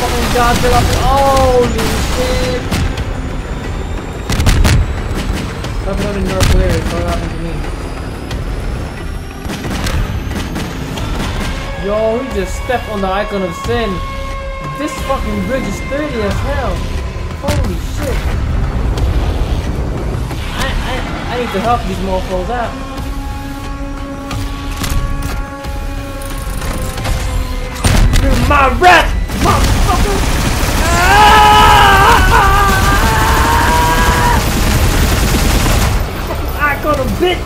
Fucking Godzilla. Holy shit. Stop it on in North Korea. It's what happened to me. Yo, he just stepped on the icon of sin. This fucking bridge is sturdy as hell. Holy shit. I need to help these mofos out. My rat! Motherfucker! Fucking icon of bitch!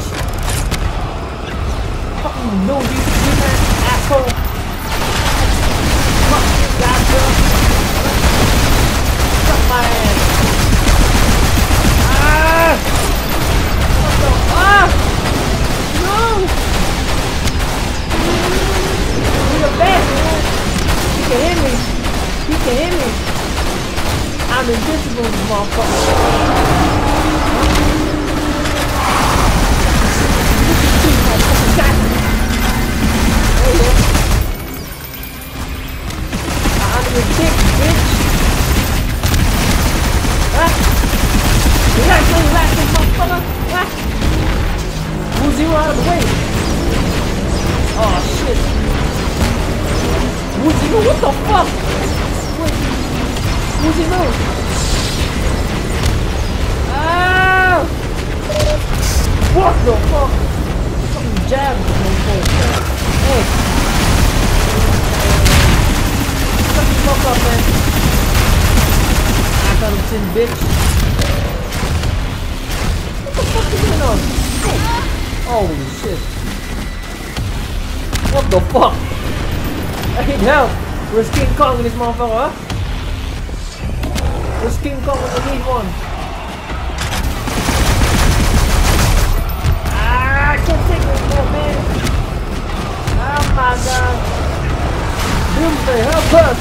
Fucking nosy, stupid asshole! Fucking Godzilla! Suck my ass! What the? No! You're the best, man! He can hit me! He can hit me! I'm invincible, this motherfucker! There you go! I'm your dick, bitch! Huh? Relax, this motherfucker! Huh? Move zero out of the way! Oh shit! Woozy, what the fuck? Wait. Woozy, no. Ah! What the fuck? Fucking jab. Hey. Shut the fuck up, man. I got him sin, bitch. What the fuck is going on? Holy shit. What the fuck? I need help! Where's King Kong in this motherfucker, huh? Where's King Kong? I need one! I can't take it anymore, man! Oh my god! Doomsday, help us!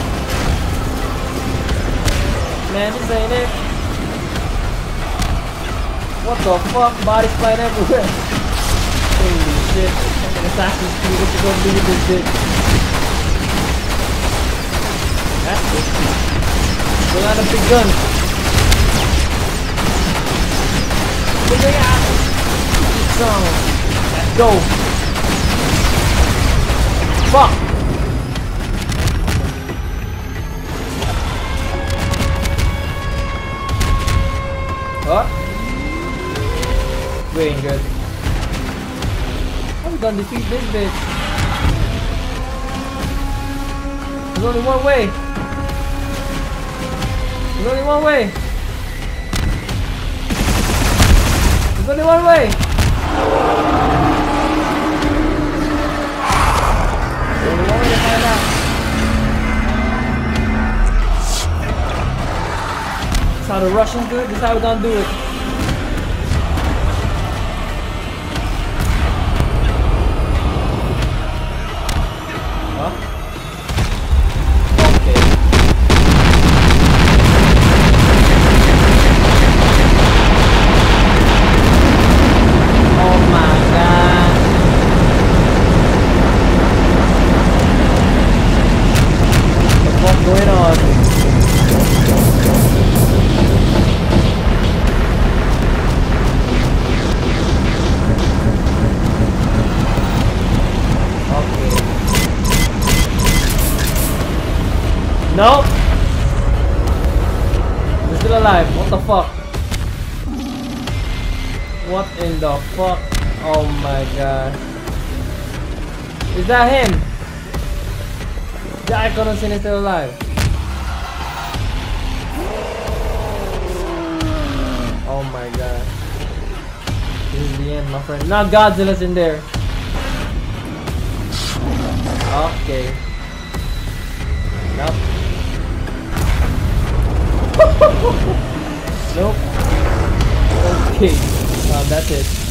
Man, this ain't it! What the fuck? Bodies flying everywhere! Holy shit! Fucking Assassin's Creed, what you gonna do with this bitch? That's it. Pull out a big gun. Big gun. So, let's go. Fuck. What? We ain't good. I'm gonna defeat this bitch. There's only one way. There's only one way. There's only one way. There's only one way to find out. This is how the Russians do it. This is how we're gonna do it. No! We're still alive. What the fuck? What in the fuck? Oh my god. Is that him? The icon of sin is still alive. Oh my god. This is the end, my friend. Now Godzilla's in there. Okay. Nope. Nope. Okay. That's it.